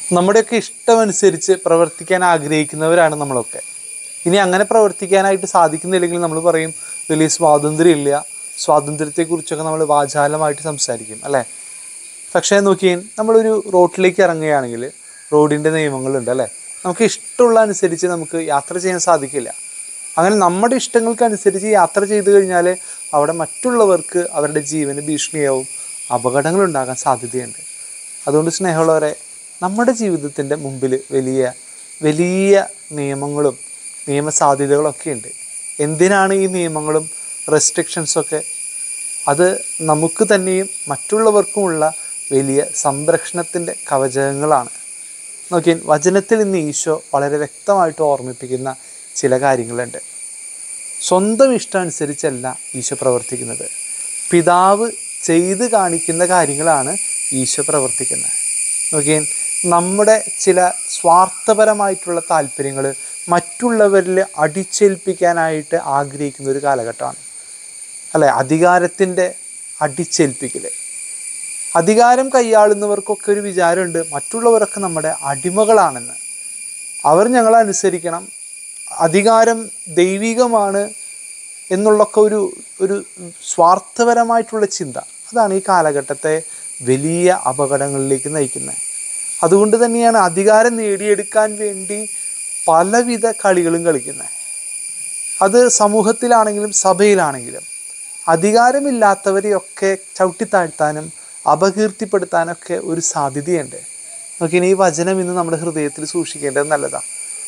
നമ്മുടെയൊക്കെ ഇഷ്ടമനുസരിച്ച് പ്രവർത്തിക്കാൻ ആഗ്രഹിക്കുന്നവരാണ് നമ്മളൊക്കെ. ഇനി അങ്ങനെ പ്രവർത്തിക്കാനായിട്ട് സാധിക്കുന്നില്ലെങ്കിൽ നമ്മൾ പറയും വലിയ സ്വാതന്ത്ര്യമില്ല. സ്വാതന്ത്ര്യത്തെക്കുറിച്ചൊക്കെ നമ്മൾ വാചാലമായിട്ട് സംസാരിക്കും അല്ലേ. പക്ഷേ നോക്കിയേ, നമ്മളൊരു റോഡിലേക്ക് ഇറങ്ങുകയാണെങ്കിൽ റോഡിൻ്റെ നിയമങ്ങളുണ്ട് അല്ലേ. നമുക്ക് ഇഷ്ടമുള്ള അനുസരിച്ച് നമുക്ക് യാത്ര ചെയ്യാൻ സാധിക്കില്ല. അങ്ങനെ നമ്മുടെ ഇഷ്ടങ്ങൾക്കനുസരിച്ച് യാത്ര ചെയ്തു കഴിഞ്ഞാൽ അവിടെ മറ്റുള്ളവർക്ക് അവരുടെ ജീവന് ഭീഷണിയാവും, അപകടങ്ങളുണ്ടാകാൻ സാധ്യതയുണ്ട്. അതുകൊണ്ട് സ്നേഹമുള്ളവരെ, നമ്മുടെ ജീവിതത്തിൻ്റെ മുമ്പിൽ വലിയ വലിയ നിയമങ്ങളും നിയമസാധ്യതകളൊക്കെ ഉണ്ട്. എന്തിനാണ് ഈ നിയമങ്ങളും റെസ്ട്രിക്ഷൻസൊക്കെ? അത് നമുക്ക് തന്നെയും മറ്റുള്ളവർക്കുമുള്ള വലിയ സംരക്ഷണത്തിൻ്റെ കവചങ്ങളാണ്. നോക്കിയാൽ വചനത്തിൽ ഇന്ന് ഈശോ വളരെ വ്യക്തമായിട്ട് ഓർമ്മിപ്പിക്കുന്ന ചില കാര്യങ്ങളുണ്ട്. സ്വന്തം ഇഷ്ടം അനുസരിച്ചല്ല ഈശോ പ്രവർത്തിക്കുന്നത്. പിതാവ് ചെയ്ത് കാണിക്കുന്ന കാര്യങ്ങളാണ് ഈശോ പ്രവർത്തിക്കുന്നത്. നോക്കിയാൽ നമ്മുടെ ചില സ്വാർത്ഥപരമായിട്ടുള്ള താല്പര്യങ്ങൾ മറ്റുള്ളവരിൽ അടിച്ചേൽപ്പിക്കാനായിട്ട് ആഗ്രഹിക്കുന്ന ഒരു കാലഘട്ടമാണ് അല്ലേ. അധികാരത്തിൻ്റെ അടിച്ചേൽപ്പിക്കൽ. അധികാരം കൈയാളുന്നവർക്കൊക്കെ ഒരു വിചാരമുണ്ട്, മറ്റുള്ളവരൊക്കെ നമ്മുടെ അടിമകളാണെന്ന്, അവർ ഞങ്ങളെ അനുസരിക്കണം, അധികാരം ദൈവികമാണ് എന്നുള്ളൊക്കെ ഒരു സ്വാർത്ഥപരമായിട്ടുള്ള ചിന്ത. അതാണ് ഈ കാലഘട്ടത്തെ വലിയ അപകടങ്ങളിലേക്ക് നയിക്കുന്നത്. അതുകൊണ്ട് തന്നെയാണ് അധികാരം നേടിയെടുക്കാൻ വേണ്ടി പലവിധ കളികളും കളിക്കുന്നത്. അത് സമൂഹത്തിലാണെങ്കിലും സഭയിലാണെങ്കിലും അധികാരമില്ലാത്തവരെയൊക്കെ ചവിട്ടിത്താഴ്ത്താനും അപകീർത്തിപ്പെടുത്താനൊക്കെ ഒരു സാധ്യതയുണ്ട്. നോക്കിയാൽ ഈ വചനം ഇന്ന് നമ്മുടെ ഹൃദയത്തിൽ സൂക്ഷിക്കേണ്ടത് നല്ലതാണ്.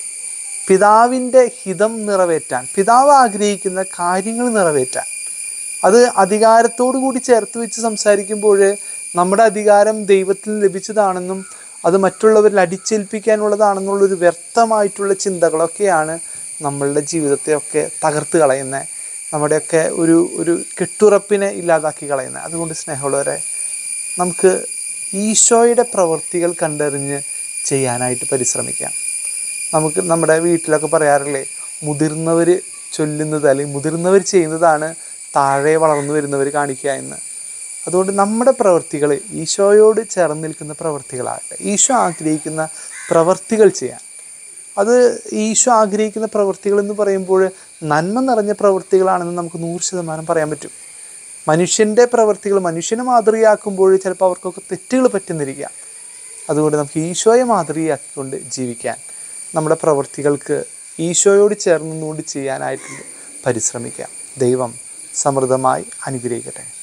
പിതാവിൻ്റെ ഹിതം നിറവേറ്റാൻ, പിതാവ് ആഗ്രഹിക്കുന്ന കാര്യങ്ങൾ നിറവേറ്റാൻ, അത് അധികാരത്തോടു കൂടി ചേർത്ത് വെച്ച് സംസാരിക്കുമ്പോൾ നമ്മുടെ അധികാരം ദൈവത്തിൽ ലഭിച്ചതാണെന്നും അത് മറ്റുള്ളവരിൽ അടിച്ചേൽപ്പിക്കാനുള്ളതാണെന്നുള്ളൊരു വ്യർത്ഥമായിട്ടുള്ള ചിന്തകളൊക്കെയാണ് നമ്മളുടെ ജീവിതത്തെയൊക്കെ തകർത്ത് കളയുന്നത്, നമ്മുടെയൊക്കെ ഒരു കെട്ടുറപ്പിനെ ഇല്ലാതാക്കി കളയുന്നത്. അതുകൊണ്ട് സ്നേഹമുള്ളവരെ, നമുക്ക് ഈശോയുടെ പ്രവൃത്തികൾ കണ്ടറിഞ്ഞ് ചെയ്യാനായിട്ട് പരിശ്രമിക്കാം. നമുക്ക് നമ്മുടെ വീട്ടിലൊക്കെ പറയാറില്ലേ, മുതിർന്നവർ ചൊല്ലുന്നത് അല്ലെങ്കിൽ മുതിർന്നവർ ചെയ്യുന്നതാണ് താഴെ വളർന്നു വരുന്നവർ കാണിക്കുക എന്ന്. അതുകൊണ്ട് നമ്മുടെ പ്രവൃത്തികൾ ഈശോയോട് ചേർന്ന് നിൽക്കുന്ന പ്രവൃത്തികളാകട്ടെ. ഈശോ ആഗ്രഹിക്കുന്ന പ്രവൃത്തികൾ ചെയ്യാൻ. അത് ഈശോ ആഗ്രഹിക്കുന്ന പ്രവൃത്തികൾ എന്ന് പറയുമ്പോൾ നന്മ നിറഞ്ഞ പ്രവൃത്തികളാണെന്ന് നമുക്ക് 100% പറയാൻ പറ്റും. മനുഷ്യൻ്റെ പ്രവൃത്തികൾ മനുഷ്യനെ മാതൃകയാക്കുമ്പോൾ ചിലപ്പോൾ അവർക്കൊക്കെ തെറ്റുകൾ പറ്റുന്നിരിക്കാം. അതുകൊണ്ട് നമുക്ക് ഈശോയെ മാതൃകയാക്കിക്കൊണ്ട് ജീവിക്കാൻ, നമ്മുടെ പ്രവൃത്തികൾക്ക് ഈശോയോട് ചേർന്നുകൊണ്ട് ചെയ്യാനായിട്ട് പരിശ്രമിക്കാം. ദൈവം സമൃദ്ധമായി അനുഗ്രഹിക്കട്ടെ.